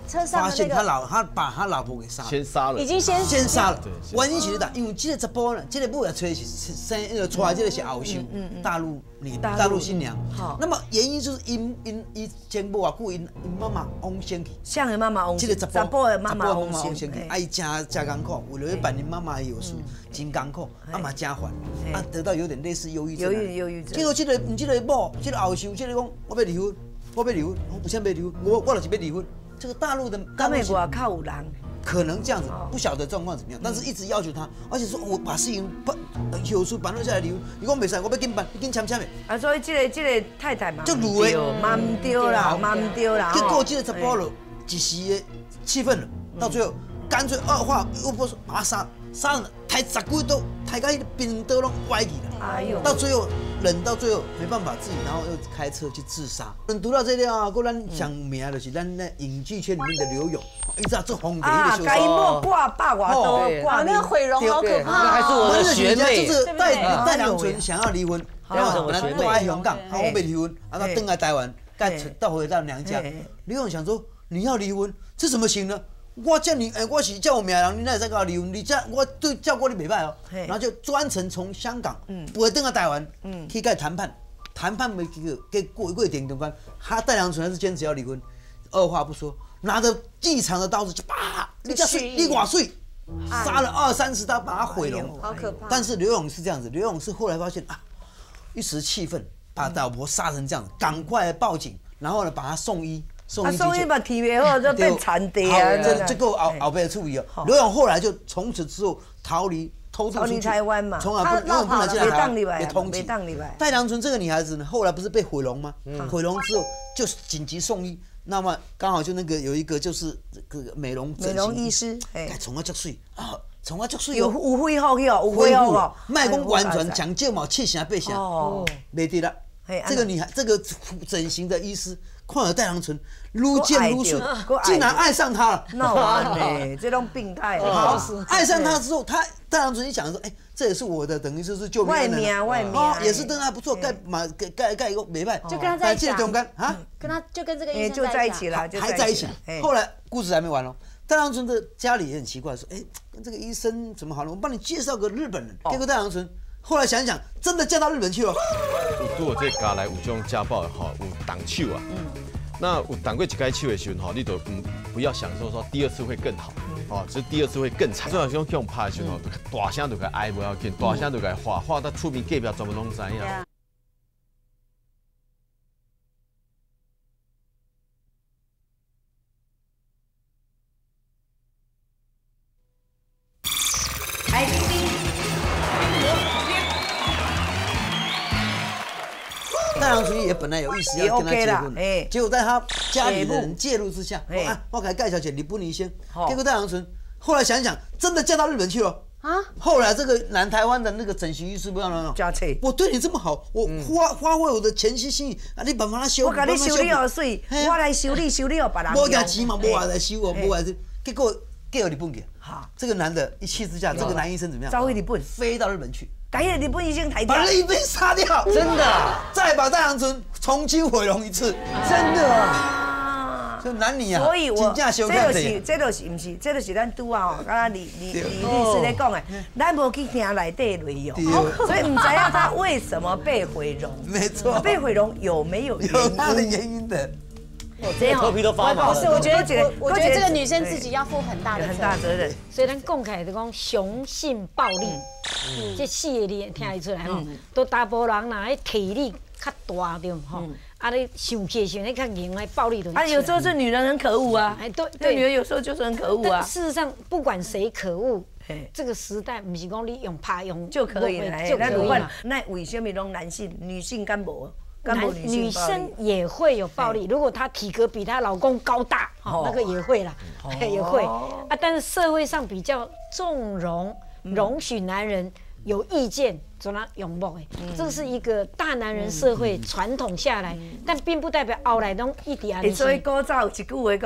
车上发的那个现他老他把他老婆给杀了， 先杀了， 已经先先杀了对。 原因是啥？因为这个查甫呢，这个母的吹是生那个出来这个是后兄，大陆女大陆新娘。好，那么原因就是因因以前无偌久，因因妈妈翁先去。 像的妈妈翁， 这个查甫的妈妈翁先先去，啊伊真真艰苦，为了要办因妈妈的有事，真艰苦，啊嘛真烦，啊得到有点类似忧郁症。 忧郁忧郁症。 结果这个唔这个某，这个后兄，这个讲我要离婚，我要离婚，我为什么要离婚？我我就是要离婚。这个大陆的， 他们外靠有人。 可能这样子，不晓得状况怎么样，但是一直要求他，而且说我把事情办有书办落下来离婚，你讲没事，我要紧办，你紧签签的。 啊，所以这个这个太太嘛， 就卤的， 嘛唔对啦，嘛唔对啦。 结果这个查甫了，一时的气愤了，到最后干脆二话又不说把他杀，杀了抬十几刀，抬到那个冰刀拢歪去了。哎呦！到最后忍到最后没办法自己，然后又开车去自杀。等读到这里啊，过咱上名的就是咱那影剧圈里面的刘勇。你知道这红的啊，该莫挂八卦刀， 挂那个毁容好可怕。 那还是我的学妹， 就是戴戴良纯想要离婚，然后本来都爱香港，好我没离婚，然后登来台湾，再倒回到娘家。刘勇想说你要离婚，这怎么行呢？我叫你，哎，我是叫我名人，你那才跟我离婚，你这我对叫过你没办哦。然后就专程从香港，不会登到台湾，去跟谈判，谈判没这个给过过一点中间，他戴良纯还是坚持要离婚，二话不说。拿着细长的刀子就啪，你叫碎，你瓦碎，杀了二三十刀，把他毁容， 好可怕。 但是刘勇是这样子，刘勇是后来发现啊，一时气愤，把老婆杀成这样，赶快报警，然后呢把他送医，送医急救。 送医把体没好就变残爹啊！ 这这个后后边处理哦。刘勇后来就从此之后逃离。偷渡出去， 台湾嘛， 从来不永远不能进来台湾， 别通缉。戴良纯这个女孩子呢，后来不是被毁容吗？毁容之后就紧急送医，那么刚好就那个有一个就是这个美容美容医师， 哎，从啊足水啊，从啊足水有有恢复去哦，有恢复哦， 卖讲完全讲究嘛，七成八成哦，没得了。这个女孩，这个整形的医师。看了戴良纯，愈见愈顺，竟然爱上他了。 那完嘞，这种病态。 爱上他之后，他戴良纯一想说，哎，这也是我的，等于就是救命恩人。 外面外面哦，也是对他不错，盖嘛盖盖盖一个没败。 就跟他在一起啊， 跟他就跟这个医生就在一起了， 还在一起。后来故事还没完哦，戴良纯的家里也很奇怪，说，哎，跟这个医生怎么好了？我帮你介绍个日本人。结果戴良纯。后来想一想，真的嫁到日本去了。 如果这家来有这种家暴的吼，有动手啊。嗯。那有动过一解手的时候，吼，你都不不要想说说第二次会更好，哦，只是第二次会更惨。最好像用拍的时候，大声就该哀不要紧，大声就该画，画到出名隔壁全部拢知影。 戴良纯也本来有意思要跟他结婚，结果在他家里的人介入之下，啊，我给他介绍一个日本医生，结果戴良纯后来想一想，真的嫁到日本去了啊！后来这个南台湾的那个整形医师不要了，我对你这么好，我花花费我的全心心意啊，你帮忙他修， 我给你修理好水，我来修理修理好别人。 无给钱嘛，无话来修我，无话来，结果嫁到日本去。好，这个男的一气之下，这个男医生怎么样？ 招回日本， 飞到日本去。 改日日本医生抬掉， 把日本杀掉， 真的， 再把戴良纯重新毁容一次，真的啊，就男女啊， 所以我这就是这就是不是，这就是咱拄啊吼，刚刚李李李律师咧讲的，咱无去听内底内容，所以唔知道他为什么被毁容， 没错， 被毁容有没有有他的原因的。 头皮都发麻了。 不是，我觉得我我觉得这个女生自己要负很大的很大责任。 所以咱讲起来就讲雄性暴力，这戏里听得出来吼，都大部分人呐，迄体力较大对吼，啊你生气的时候你较硬，迄暴力就。 啊，有时候这女人很可恶啊， 哎对对，女人有时候就是很可恶啊。 事实上，不管谁可恶。这个时代不是讲你用拍用就可以了， 就可以了。 那为什么拢男性、女性敢无？ 男女生也会有暴力，如果她体格比她老公高大，那个也会啦，也会啊。但是社会上比较纵容、容许男人有意见，做那拥抱哎，这是一个大男人社会传统下来，但并不代表后来拢一直安尼。 所以古早有一句话讲，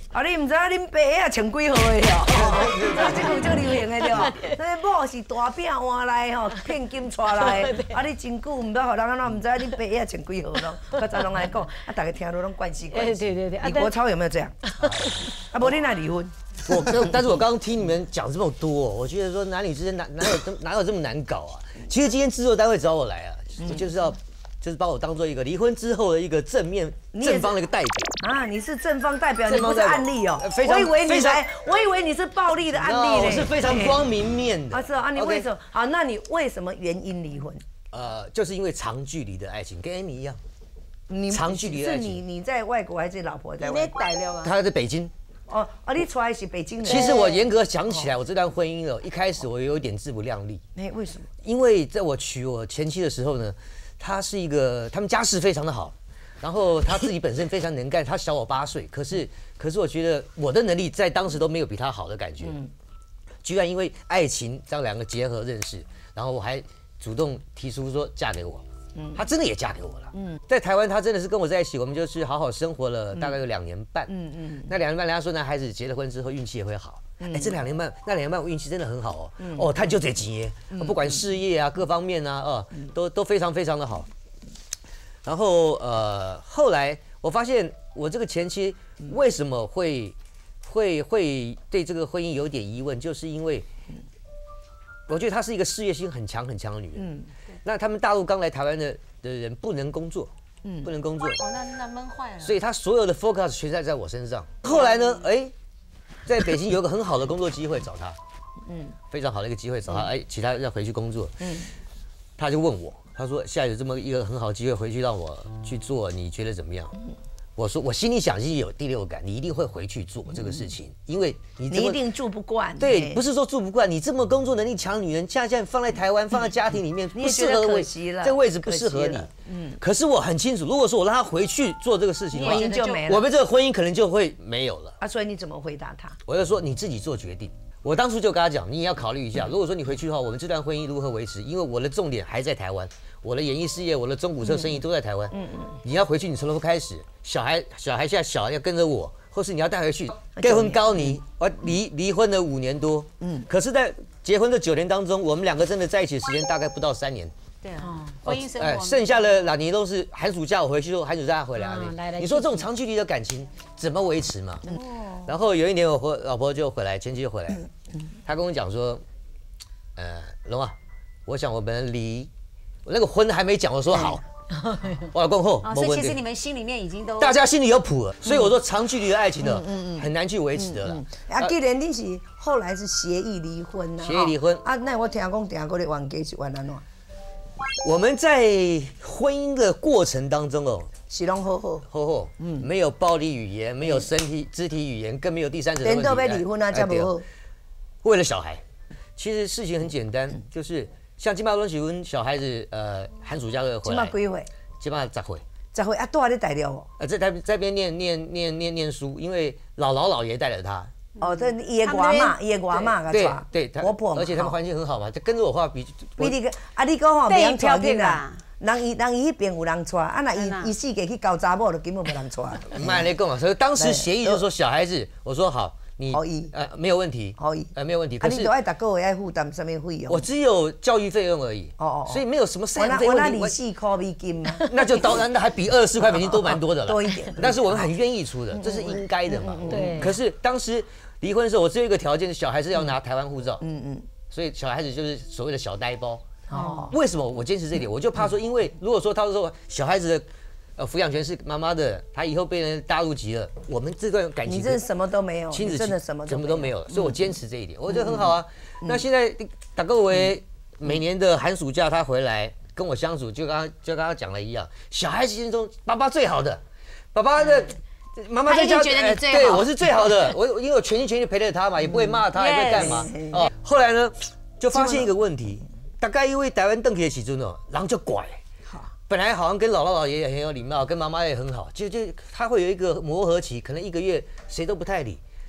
啊，你唔知影恁爸啊穿几号的哦？这个有足流行的对吧？那某是大饼换来吼，骗金带来的。啊，你真久唔捌互人安怎唔知恁爸啊穿几号咯？较早拢爱讲，啊，大家听落拢关系关系。 对对对。 李国超有没有这样？啊，无你哪离婚？ 我，但是我刚刚听你们讲这么多，我觉得说男女之间哪哪有这哪有这么难搞啊？其实今天制作单位找我来啊，就是要就是把我当做一个离婚之后的一个正面正方的一个代表啊！你是正方代表，你不是案例哦。 我以为你来，我以为你是暴力的案例嘞。 我是非常光明面的。 啊，是啊，你为什么？好，那你为什么原因离婚？ 呃，就是因为长距离的爱情，跟 Amy 一样。 你长距离的爱情， 是你你在外国还是老婆在外国？ 她在北京。 哦哦，你出来是北京人。 其实我严格想起来，我这段婚姻哦，一开始我有一点自不量力。 哎，为什么？ 因为在我娶我前妻的时候呢，她是一个，他们家世非常的好，然后她自己本身非常能干，她小我八岁，可是可是我觉得我的能力在当时都没有比她好的感觉。嗯。居然因为爱情这样两个结合认识，然后我还主动提出说嫁给我。嗯，她真的也嫁给我了。嗯，在台湾，她真的是跟我在一起，我们就是好好生活了大概有两年半。嗯嗯，那两年半，人家说男孩子结了婚之后运气也会好。哎，这两年半，那两年半我运气真的很好哦。哦，他就这几年，不管事业啊各方面啊，哦，都都非常非常的好。然后呃，后来我发现我这个前妻为什么会会会对这个婚姻有点疑问，就是因为我觉得她是一个事业心很强很强的女人。嗯。那他们大陆刚来台湾的的人不能工作，嗯，不能工作， 哦，那那闷坏了。 所以他所有的 focus 全在在我身上。后来呢，哎，在北京有一个很好的工作机会找他，嗯，非常好的一个机会找他，哎，其他要回去工作，嗯，他就问我，他说现在有这么一个很好的机会回去让我去做，你觉得怎么样？我说我心里想，其实有第六感，你一定会回去做这个事情，因为你你一定住不惯。 对，不是说住不惯，你这么工作能力强的女人，现在放在台湾，放在家庭里面，不适合位，这个位置不适合你。嗯。可是我很清楚，如果说我让她回去做这个事情， 婚姻就没了， 我们这个婚姻可能就会没有了。 啊，所以你怎么回答他？ 我就说你自己做决定。我当初就跟他讲，你也要考虑一下，如果说你回去的话，我们这段婚姻如何维持？因为我的重点还在台湾。我的演艺事业，我的中古车生意都在台湾。嗯嗯，你要回去，你从头开始。小孩，小孩现在小要跟着我，或是你要带回去。结婚高你，我离离婚了五年多。嗯，可是，在结婚的九年当中，我们两个真的在一起的时间大概不到三年。 对啊，婚姻生活。 哎，剩下的两年都是寒暑假我回去后，寒暑假回来。你说这种长距离的感情怎么维持嘛？哦。然后有一年我和老婆就回来，前妻就回来，她跟我讲说，呃，龙啊，我想我们离。我那个婚还没讲，我说好，我老公后， 所以其实你们心里面已经都大家心里有谱了，所以我说长距离的爱情呢，很难去维持的了。 啊，既然你是后来是协议离婚呐， 协议离婚啊，那我听讲定下个咧冤家是冤安怎？ 我们在婚姻的过程当中哦， 是拢好好好好，嗯，没有暴力语言，没有身体肢体语言，更没有第三者的问题。 连都要离婚啊，才不好。 为了小孩，其实事情很简单，就是。像金马伦喜婚小孩子，呃，寒暑假都回来。 金马几岁？ 金马十岁。 十岁啊，都还在带了哦。 呃，在在在边念念念念念书，因为姥姥姥爷带了他。 哦，这爷娃嘛，爷娃嘛， 对对，婆婆嘛，而且他们环境很好嘛，就跟着我话比。 比你个啊，你讲吼，别人带囡仔，人伊人伊迄边有人带，啊那伊伊四个去交查某，就根本无人带。 慢来讲啊，所以当时协议就说小孩子，我说好。你可以， 呃，没有问题， 可以， 呃，没有问题。 可是你都爱逐个月爱负担什么费用？ 我只有教育费用而已，哦哦，所以没有什么赡养费用。 我那利息块美金嘛， 那就当然，那还比二十四块美金都蛮多的了， 多一点。 但是我们很愿意出的，这是应该的嘛。 对。 可是当时离婚的时候，我只有一个条件，小孩子要拿台湾护照。嗯嗯。所以小孩子就是所谓的小呆包。哦。为什么我坚持这一点？我就怕说，因为如果说他说小孩子的。呃，抚养权是妈妈的，他以后被人大陆籍了，我们这段感情你这什么都没有， 亲子真的什么什么都没有，所以我坚持这一点，我觉得很好啊。那现在打个为每年的寒暑假他回来跟我相处，就刚刚就刚刚讲了一样，小孩子心中爸爸最好的，爸爸的妈妈在家觉得你最好， 对我是最好的，我因为我全心全意陪着他嘛，也不会骂他，也不会干嘛。哦，后来呢就发现一个问题，大概因为台湾邓起的时阵哦，人就怪。本来好像跟姥姥姥爷也很有礼貌，跟妈妈也很好，就就他会有一个磨合期，可能一个月谁都不太理。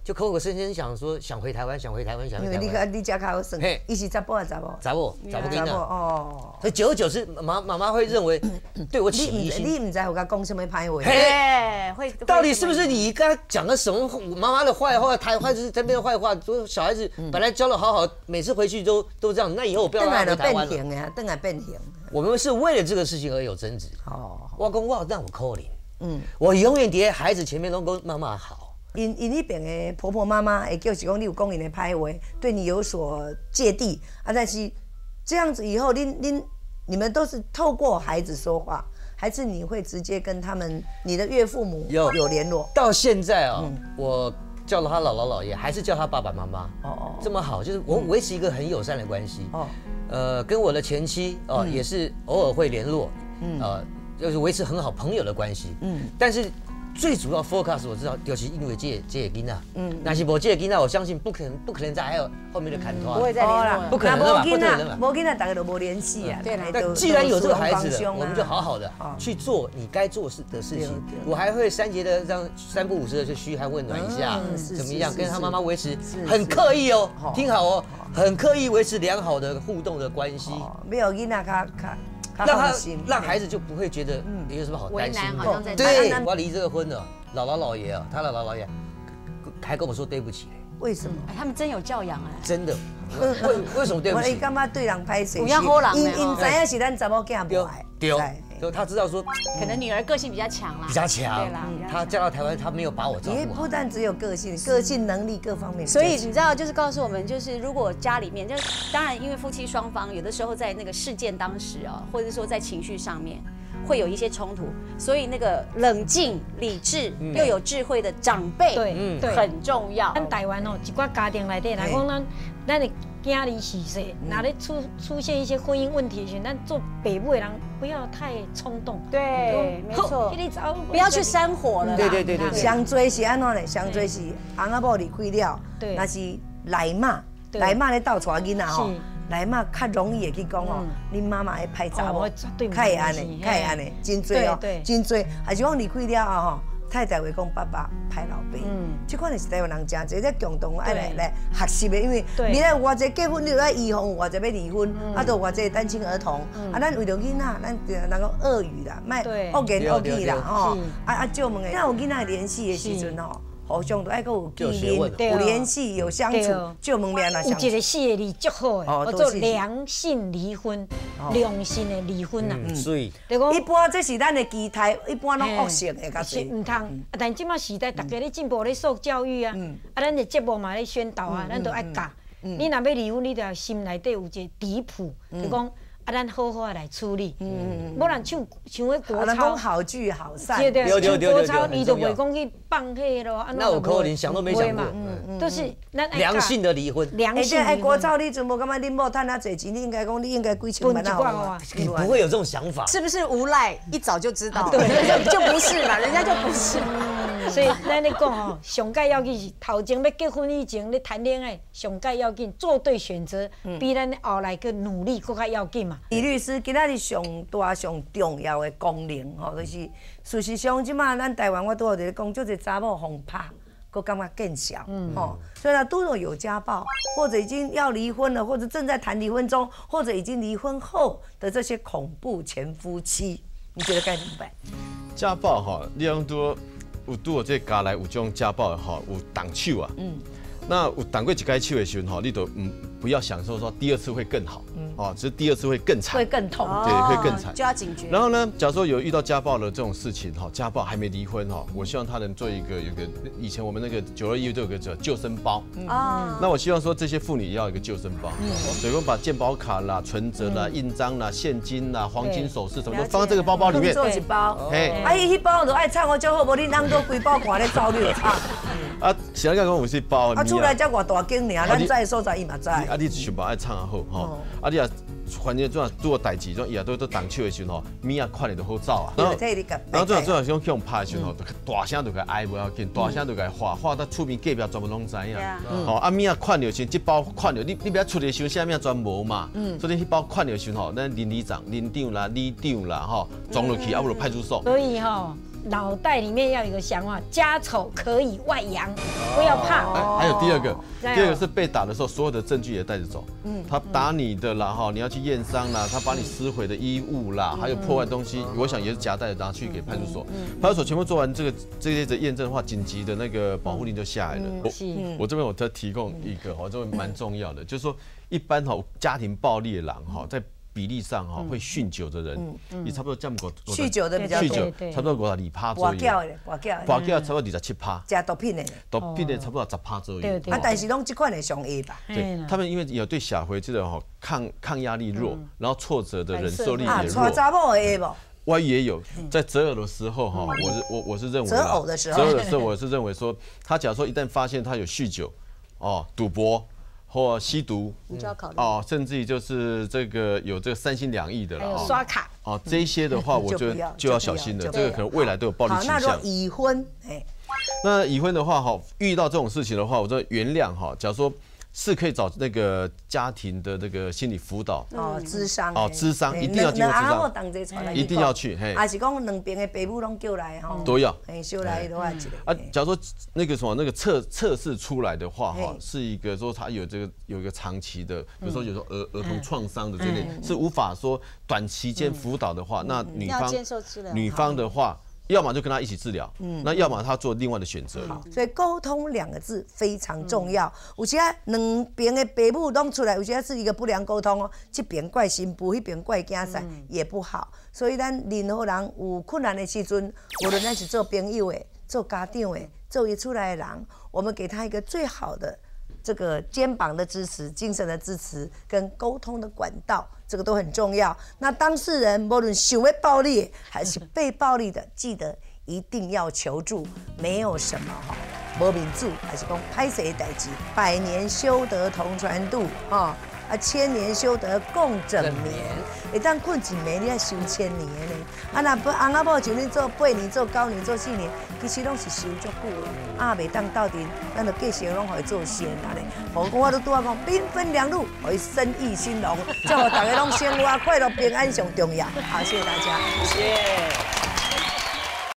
就口口声声想说想回台湾，想回台湾，想回台湾。 因为你你家较好算，伊是查甫还是查某？ 查某，查某囡仔。 哦。 所以久而久之，妈妈妈会认为对我起疑心。 你唔知我甲讲什么歹话？ 嘿，会。 到底是不是你跟他讲了什么妈妈的坏话，台坏就是这边的坏话？说小孩子本来教的好好，每次回去都都这样，那以后我不要让他回台湾了。 变形呀，等下变形。 我们是为了这个事情而有争执。哦。我讲我让我可怜。嗯。我永远在孩子前面都跟妈妈好。 因因那边的婆婆妈妈会就是讲你有讲因的歹话，对你有所芥蒂啊。但是这样子以后，恁恁你们都是透过孩子说话，还是你会直接跟他们你的岳父母有有联络？ 到现在啊，我叫了他姥姥姥爷，还是叫他爸爸妈妈。哦哦，这么好，就是我维持一个很友善的关系。哦，呃，跟我的前妻哦也是偶尔会联络，嗯，呃，就是维持很好朋友的关系。嗯，但是。最主要 focus 我知道，就是因为这这个囡仔，嗯，那是无这个囡仔，我相信不可能不可能再还有后面的砍头， 不会再联络了， 不可能了吧？不可能了， 无囡仔大家都无联系啊。 对， 那既然有这个孩子了，我们就好好的去做你该做事的事情。我还会三节的这样三不五时的去嘘寒问暖一下，怎么样？跟他妈妈维持很刻意哦，听好哦，很刻意维持良好的互动的关系。 没有囡仔卡卡。 让他让孩子就不会觉得有什么好担心的。对，我要离这个婚了，姥姥姥爷啊，他的姥姥姥爷还跟我说对不起。 为什么？ 哎，他们真有教养哎。 真的，为为什么对不起？ 我感觉对人歹势。 不要好人。 因因知影是咱查某囝无爱。 对。就他知道说， 可能女儿个性比较强啦， 比较强，对啦，她嫁到台湾，她没有把我照顾好。 也不但只有个性，个性、能力各方面。 所以你知道，就是告诉我们，就是如果家里面，就是当然，因为夫妻双方有的时候在那个事件当时啊，或者说在情绪上面会有一些冲突，所以那个冷静、理智又有智慧的长辈， 对， 对，很重要。 咱台湾哦，一寡家庭内底来讲，咱咱的囝离死世，哪里出出现一些婚姻问题时，咱做爸母的人不要太冲动。 对，没错，不要去煽火了。 对对对对。 上最是安怎呢？上最是翁仔某离开了，那是来嘛，来嘛咧斗带囡仔吼，来嘛较容易会去讲哦，恁妈妈会歹查某，较会安尼，较会安尼，真多哦，真多，还是讲离开了后吼。太太会讲爸爸歹老爸，嗯，这款是台湾人真侪在共同爱来来学习的，因为未来有偌济结婚，你要预防有偌济要离婚，啊，都有偌济单亲儿童，啊，咱为着囡仔，咱人讲恶语啦，卖恶言恶语啦，吼，啊啊，借问个，那有囡仔联系的时阵吼。互相都爱个有见面、有联系、有相处，就门面啊相处。 有一个四个字足好的，叫做良性离婚，良性的离婚呐。 所以， 一般这是咱的期待，一般拢恶性的较侪。唔通，但即马时代大家咧进步咧受教育啊，啊，咱的节目嘛咧宣导啊，咱都爱教。你若要离婚，你就要心内底有一个底谱，就讲。啊，咱好好来处理，嗯，无人唱唱迄国操，讲好聚好散， 对对，唱国操，你就袂讲去放迄咯， 那有可能想都没想过， 嗯，都是咱良性的离婚， 良性的离婚。国操，你怎么感觉恁某赚那侪钱？你应该讲，你应该几千万啊？ 你不会有这种想法， 是不是无赖？一早就知道，对，就不是嘛，人家就不是。 所以咱咧讲吼，上界要紧是头前要结婚以前咧谈恋爱，上界要紧做对选择，比咱后来去努力更加要紧嘛。 李律师，今仔日上大上重要的功能吼，就是事实上，即马咱台湾我拄好在讲，就是查某互拍，佫感觉更小，吼。所以呢，都有有家暴，或者已经要离婚了，或者正在谈离婚中，或者已经离婚后的这些恐怖前夫妻，你觉得该怎么办？ 家暴哈，你讲多。有拄有这家内有种家暴的吼，有动手啊。嗯。那有动过一摆手的时候吼，你都嗯不要享受说第二次会更好，嗯，哦，只是第二次会更惨， 会更痛， 对，会更惨， 就要警觉。 然后呢，假如说有遇到家暴的这种事情哈，家暴还没离婚哈，我希望他能做一个有个以前我们那个九二一都有个叫救生包啊。那我希望说这些妇女也要有一个救生包，所以我把健保卡啦、存折啦、印章啦、现金啦、黄金首饰什么都放在这个包包里面， 做一包。哎，啊，伊迄包就爱唱我就好，无你当做规包看咧走你就唱。啊， 想要讲有些包， 啊，出来才偌大间尔，咱在所在伊嘛知。 啊，你想办法爱唱好吼，啊，你也反正怎啊做代志，种伊也都都动手的时候吼，物啊看咧就好走啊。然后，然后怎啊怎啊种用拍的时候吼，大声就甲哀不要紧，大声就甲画，画到厝边隔壁全部拢知影。吼，啊物啊看着先，这包看着你你不要出的时候下面全无嘛。所以你迄包看着时候吼，咱邻里长、邻长啦、里长啦吼，装落去啊，不如派出所。 所以吼。 脑袋里面要有一个想法，家丑可以外扬，不要怕。 哎，还有第二个，第二个是被打的时候，所有的证据也带着走。嗯，他打你的啦哈，你要去验伤啦，他把你撕毁的衣物啦，还有破坏东西，我想也是夹带拿去给派出所。派出所全部做完这个这些的验证的话，紧急的那个保护令就下来了。我我这边我再提供一个哈，这个蛮重要的，就是说一般哈家庭暴力的人哈在。比例上哈，会酗酒的人，也差不多占过酗酒的比较多， 酗酒差不多五十二趴左右。 跋筊的，跋筊， 跋筊差不多二十七趴。 加毒品的， 毒品的差不多十趴左右。 啊，但是拢这款的上下吧。 对，他们因为有对小孩这个哈抗抗压力弱，然后挫折的忍受力也弱。 啊，查某的不？ 我也有，在择偶的时候哈，我是我我是认为， 择偶的时候， 择偶的时候我是认为说，他假如说一旦发现他有酗酒，哦，赌博。或吸毒， 你就要考虑哦，甚至于就是这个有这个三心两意的了， 还有刷卡哦，这一些的话，我就就要小心了，这个可能未来都有暴力倾向。 好，那如果已婚，哎， 那已婚的话，哈，遇到这种事情的话，我说原谅哈，假如说。是可以找那个家庭的这个心理辅导哦，咨商哦，咨商一定要经过咨商，一定要去， 嘿，还是讲两边的爸母拢叫来吼， 都要， 哎，小来的话一个啊，假如说那个什么那个测测试出来的话哈，是一个说他有这个有一个长期的，比如说有时候儿儿童创伤的这类，是无法说短期间辅导的话，那女方女方的话。要么就跟他一起治疗，嗯，那要么他做另外的选择。 好，所以沟通两个字非常重要。有些两边的父母拢出来，有些是一个不良沟通哦，这边怪新妇，那边怪囝婿也不好。所以咱任何人有困难的时阵，无论咱是做朋友的、做家长的、做一出来的人，我们给他一个最好的这个肩膀的支持、精神的支持跟沟通的管道。这个都很重要。那当事人无论想要暴力还是被暴力的，记得一定要求助。没有什么哈，无民主还是讲歹势的代志，百年修得同船渡啊，啊千年修得共枕眠。会当困一暝，你要修千年呢。啊，那不翁仔某像你做八年、做九年、做四年，其实拢是修足久的。啊，袂当斗阵，咱就继续拢互伊做仙啊咧。我讲我都拄仔讲，兵分两路，互伊生意兴隆，祝福大家拢生活快乐平安上重要。好，谢谢大家， 谢谢。